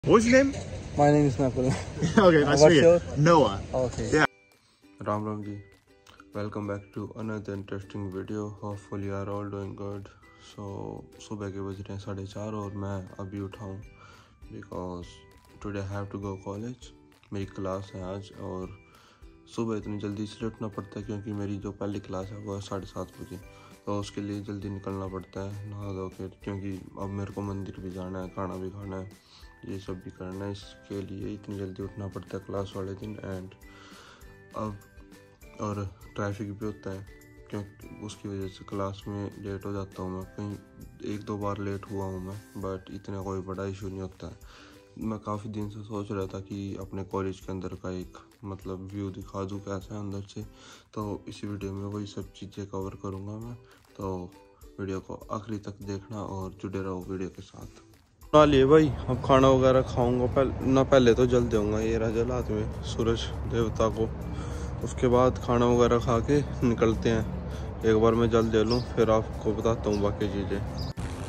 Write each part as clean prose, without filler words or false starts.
What's your name? My name is Nakul. Okay, nice to meet you. Noah. Okay. Yeah. Ram ji, welcome back to another interesting video. Hopefully you are all doing good. So सुबह के बज रहे हैं 4:30 और मैं अभी उठा हूँ because today I have to go college. मेरी क्लास है आज और सुबह इतनी जल्दी इसलिए उठना पड़ता है क्योंकि मेरी जो पहली क्लास है वो है 7:30 बजे, तो उसके लिए जल्दी निकलना पड़ता है नहा धो के, क्योंकि अब मेरे को मंदिर भी जाना है, खाना भी खाना है, ये सब भी करना है, इसके लिए इतनी जल्दी उठना पड़ता है क्लास वाले दिन। एंड अब और ट्रैफिक भी होता है क्योंकि उसकी वजह से क्लास में लेट हो जाता हूँ मैं, कहीं 1-2 बार लेट हुआ हूँ मैं, बट इतना कोई बड़ा इशू नहीं होता है। मैं काफ़ी दिन से सोच रहा था कि अपने कॉलेज के अंदर का एक मतलब व्यू दिखा दूँ कैसा है अंदर से, तो इसी वीडियो में वही सब चीज़ें कवर करूँगा मैं, तो वीडियो को आखिरी तक देखना और जुड़े रहो वीडियो के साथ। ना लिए भाई, अब खाना वगैरह खाऊंगा, पहले तो जल दूँगा ये रहा जल हाथ में सूरज देवता को, उसके बाद खाना वगैरह खा के निकलते हैं। एक बार मैं जल दे लूँ फिर आपको बताता हूँ बाकी चीज़ें।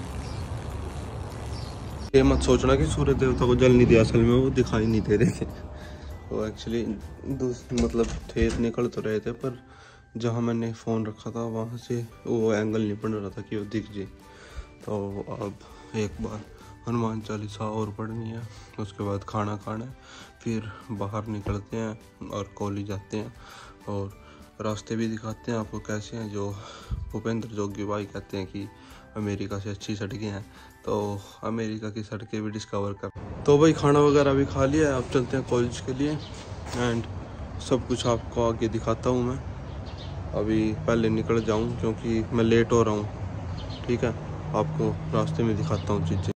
ये मत सोचना कि सूरज देवता को जल नहीं दिया, असल में वो दिखाई नहीं दे रहे थे, वो एक्चुअली मतलब थे निकल तो रहे थे, पर जहाँ मैंने फ़ोन रखा था वहाँ से वो एंगल नहीं बन रहा था कि वो दिख जाए। तो अब एक बार हनुमान चालीसा और पढ़नी है, उसके बाद खाना खाना है, फिर बाहर निकलते हैं और कॉलेज जाते हैं और रास्ते भी दिखाते हैं आपको कैसे हैं। जो भूपेंद्र जोगी भाई कहते हैं कि अमेरिका से अच्छी सड़कें हैं, तो अमेरिका की सड़कें भी डिस्कवर कर। तो भाई खाना वगैरह भी खा लिया है, अब चलते हैं कॉलेज के लिए एंड सब कुछ आपको आगे दिखाता हूँ मैं। अभी पहले निकल जाऊँ क्योंकि मैं लेट हो रहा हूँ, ठीक है, आपको रास्ते में दिखाता हूँ चीज़ें।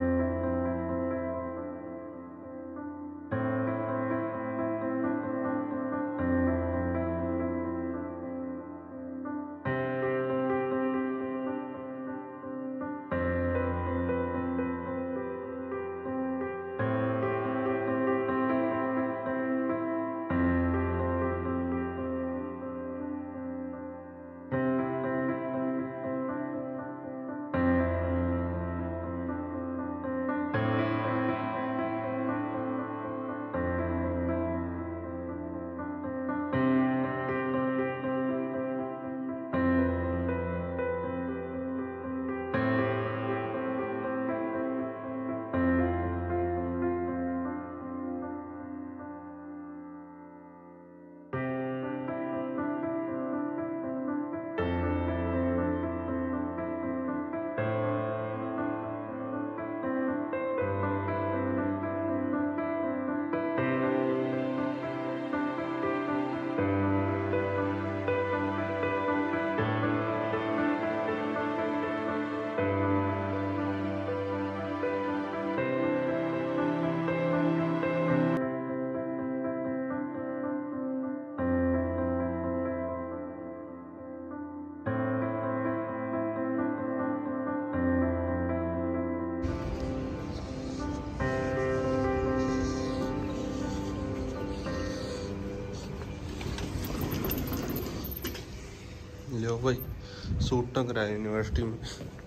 लो भाई सूट टंग रहा है यूनिवर्सिटी में।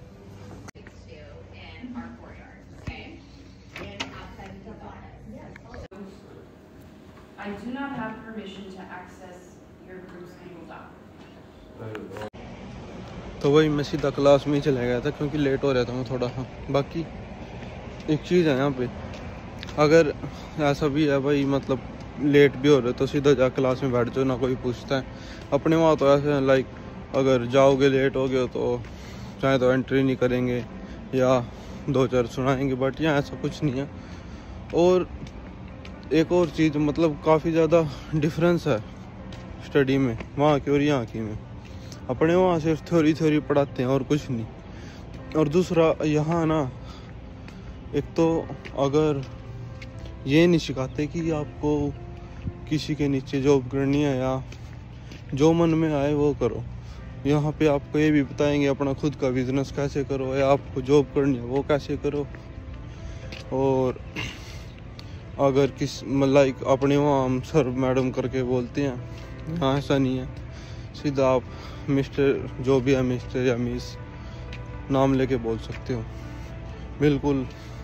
I do not have permission to access your group's Google Doc. तो भाई मैं सीधा क्लास में ही चला गया था क्योंकि लेट हो रहा था मैं थोड़ा सा। बाकी एक चीज़ है यहाँ पे, अगर ऐसा भी है भाई मतलब लेट भी हो रहे तो सीधा जा क्लास में बैठ जाओ, ना कोई पूछता है। अपने वहाँ तो ऐसे है लाइक अगर जाओगे लेट हो गए तो चाहे तो एंट्री नहीं करेंगे या 2-4 सुनाएंगे, बट यहाँ ऐसा कुछ नहीं है। और एक और चीज़ मतलब काफ़ी ज़्यादा डिफरेंस है स्टडी में वहाँ की और यहाँ की में। अपने वहाँ सिर्फ थ्योरी पढ़ाते हैं और कुछ नहीं, और दूसरा यहाँ ना एक तो अगर ये नहीं सिखाते कि आपको किसी के नीचे जॉब करनी है या जो मन में आए वो करो। यहाँ पे आपको ये भी बताएंगे अपना खुद का बिजनेस कैसे करो या आपको जॉब करनी है वो कैसे करो। और अगर किस लाइक अपने वहाँ हम सर मैडम करके बोलते हैं, यहाँ ऐसा नहीं है, सीधा आप मिस्टर जो भी है मिस्टर या मिस नाम लेके बोल सकते हो। बिल्कुल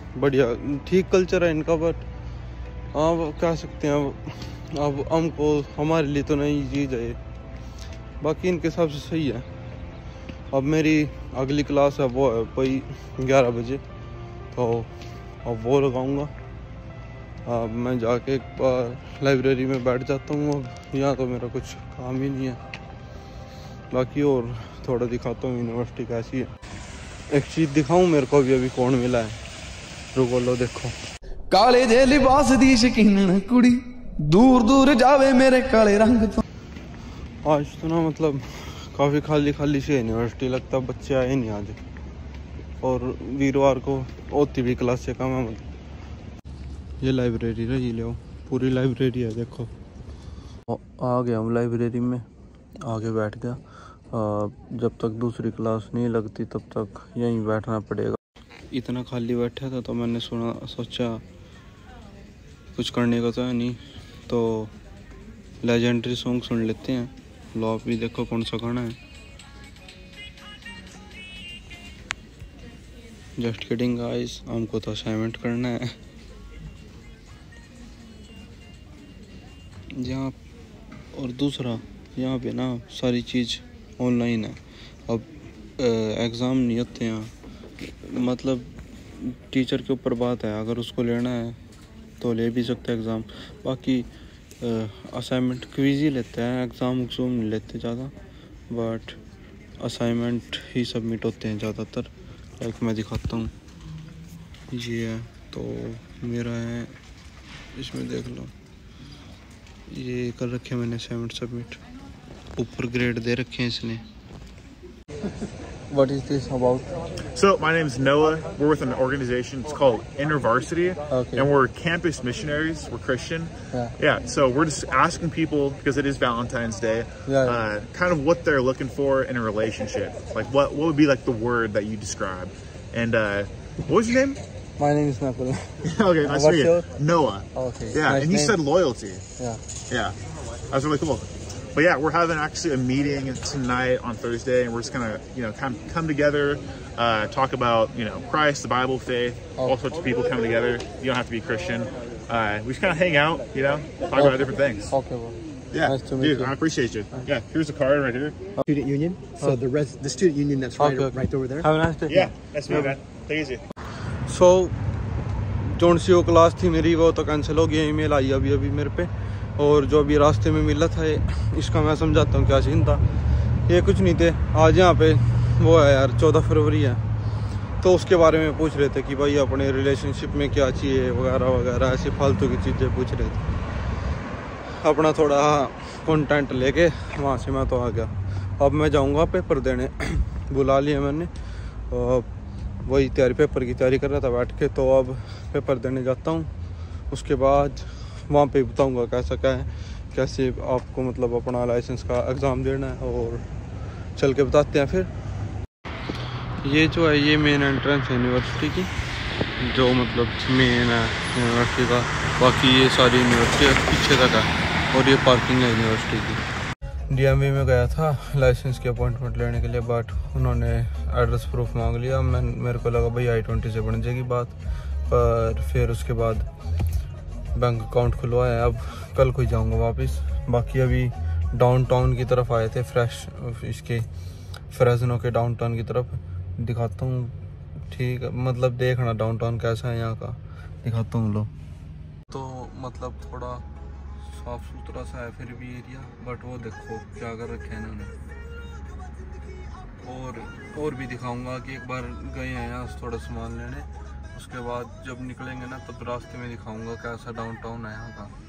बढ़िया ठीक कल्चर है इनका, बट हाँ वो कह सकते हैं अब हमको, हमारे लिए तो नई चीज़ है ये, बाकी इनके हिसाब से सही है। अब मेरी अगली क्लास है वो है भाई 11 बजे, तो अब वो लगाऊंगा। अब मैं जाके एक बार लाइब्रेरी में बैठ जाता हूँ। अब यहाँ तो मेरा कुछ काम ही नहीं है, बाकी और थोड़ा दिखाता हूँ यूनिवर्सिटी कैसी है। एक चीज़ दिखाऊँ मेरे को अभी कौन मिला है, रुको लो देखो। काले जे लिबास दी शकीन कुड़ी दूर दूर जावे मेरे काले रंग तो। आज तो ना मतलब काफ़ी खाली खाली सी यूनिवर्सिटी, लगता बच्चे आए नहीं आज, और वीरवार को होती भी क्लास से कम है। मतलब ये लाइब्रेरी रही, ले पूरी लाइब्रेरी है देखो। आ गया हूँ लाइब्रेरी में, आगे बैठ गया। जब तक दूसरी क्लास नहीं लगती तब तक यहीं बैठना पड़ेगा। इतना खाली बैठा था तो मैंने सोचा कुछ करने का तो है नहीं, तो लेजेंडरी सॉन्ग सुन लेते हैं। लो आप भी देखो कौन सा गाना है। जस्ट किडिंग गाइस, हमको तो असाइनमेंट करना है यहाँ। और दूसरा यहाँ पे ना सारी चीज़ ऑनलाइन है। अब एग्ज़ाम नहीं होते हैं, मतलब टीचर के ऊपर बात है, अगर उसको लेना है तो ले भी सकते हैं एग्ज़ाम। बाकी असाइनमेंट क्विज़ ही लेते हैं, एग्ज़ाम नहीं लेते ज़्यादा, बट असाइनमेंट ही सबमिट होते हैं ज़्यादातर। लाइक मैं दिखाता हूँ, ये है तो मेरा है, इसमें देख लो ये कर रखे मैंने असाइनमेंट सबमिट, ऊपर ग्रेड दे रखे हैं इसने। What is this about? So my name is Noah. We're with an organization. It's called InterVarsity, Okay. and we're campus missionaries. We're Christian. Yeah. So we're just asking people, because it is Valentine's Day, kind of what they're looking for in a relationship. Like what would be like the word that you describe? And what was your name? My name is Nakul. Okay, nice to meet you. Noah. Okay. Yeah, Nice and you name. said loyalty. Yeah. That's really cool. But yeah, we're having actually a meeting tonight on Thursday, and we're just gonna, come together, talk about, Christ, the Bible, faith, all sorts of people come together. You don't have to be Christian. We just kind of hang out, talk about different things. Okay, bro. Yeah, Nice to meet dude, you. I appreciate you. Yeah, here's a card right here. Student union. So the student union that's right over there. Have a nice day. Yeah, nice to meet you, man. Take it easy. So zone C वो class थी मेरी वो तो cancel हो गई, email आई अभी मेरे पे। और जो अभी रास्ते में मिला था इसका मैं समझाता हूँ क्या सीन था। ये कुछ नहीं थे, आज यहाँ पे वो है यार 14 फरवरी है, तो उसके बारे में पूछ रहे थे कि भाई अपने रिलेशनशिप में क्या चाहिए वगैरह वगैरह, ऐसी फालतू की चीज़ें पूछ रहे थे। अपना थोड़ा कंटेंट लेके वहाँ से मैं तो आ गया। अब मैं जाऊँगा पेपर देने, बुला लिया मैंने, वही पेपर की तैयारी कर रहा था बैठ के। तो अब पेपर देने जाता हूँ, उसके बाद वहाँ पे बताऊँगा कैसा क्या है, कैसे आपको मतलब अपना लाइसेंस का एग्ज़ाम देना है, और चल के बताते हैं फिर। ये जो है ये मेन एंट्रेंस है यूनिवर्सिटी की, जो मतलब मेन है यूनिवर्सिटी का। बाकी ये सारी यूनिवर्सिटी पीछे तक है, और ये पार्किंग है यूनिवर्सिटी की। DMV में गया था लाइसेंस की अपॉइंटमेंट लेने के लिए, बट उन्होंने एड्रेस प्रूफ मांग लिया। मेरे को लगा भाई I-20 से बन जाएगी बात, पर फिर उसके बाद बैंक अकाउंट खुलवाया। अब कल को ही जाऊँगा वापस। बाकी अभी डाउनटाउन की तरफ आए थे, इसके फ्रेजनो के डाउनटाउन की तरफ दिखाता हूँ। ठीक है, मतलब देखना डाउनटाउन कैसा है यहाँ का, दिखाता हूँ। लो तो मतलब थोड़ा साफ सुथरा सा है फिर भी एरिया, बट वो देखो क्या कर रखे हैं इन्होंने। और भी दिखाऊंगा कि एक बार गए हैं यहाँ थोड़ा सामान लेने, उसके बाद जब निकलेंगे ना तब रास्ते में दिखाऊंगा कैसा डाउनटाउन है यहाँ का।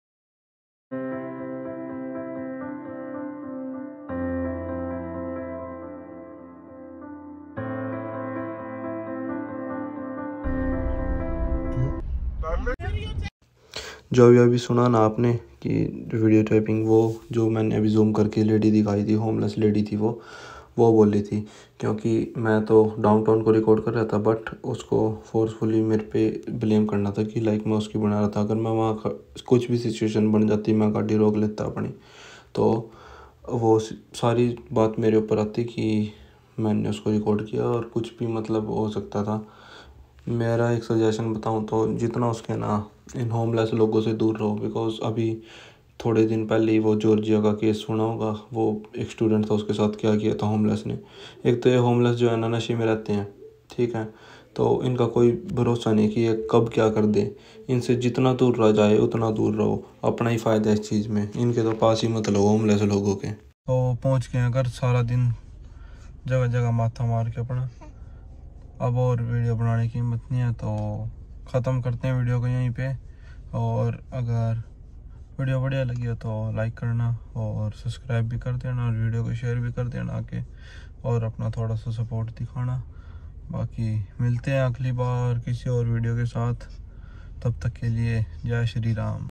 जो अभी सुना ना आपने कि वीडियो टाइपिंग, वो जो मैंने अभी जूम करके लेडी दिखाई थी, होमलेस लेडी थी, वो बोल रही थी, क्योंकि मैं तो डाउनटाउन को रिकॉर्ड कर रहा था, बट उसको फोर्सफुली मेरे पे ब्लेम करना था कि लाइक मैं उसकी बना रहा था। अगर मैं वहाँ कुछ भी सिचुएशन बन जाती, मैं गाड़ी रोक लेता अपनी, तो वो सारी बात मेरे ऊपर आती कि मैंने उसको रिकॉर्ड किया, और कुछ भी मतलब हो सकता था। मेरा एक सजेशन बताऊं तो जितना उसके ना इन होमलेस लोगों से दूर रहो, बिकॉज अभी थोड़े दिन पहले ही वो जॉर्जिया का केस सुना होगा, वो एक स्टूडेंट था, उसके साथ क्या किया था होमलेस ने। एक तो ये होमलेस जो है ना नशे में रहते हैं, ठीक है, तो इनका कोई भरोसा नहीं कि ये कब क्या कर दे। इनसे जितना दूर रह जाए उतना दूर रहो, अपना ही फ़ायदा है इस चीज़ में, इनके तो पास ही मत लो होमलेस लोगों के। तो पहुँच गए अगर सारा दिन जगह जगह माथा मार के अपना, अब और वीडियो बनाने की हिम्मत नहीं है, तो ख़त्म करते हैं वीडियो को यहीं पे। और अगर वीडियो बढ़िया लगी हो तो लाइक करना और सब्सक्राइब भी कर देना और वीडियो को शेयर भी कर देना आके, और अपना थोड़ा सा सपोर्ट दिखाना। बाकी मिलते हैं अगली बार किसी और वीडियो के साथ, तब तक के लिए जय श्री राम।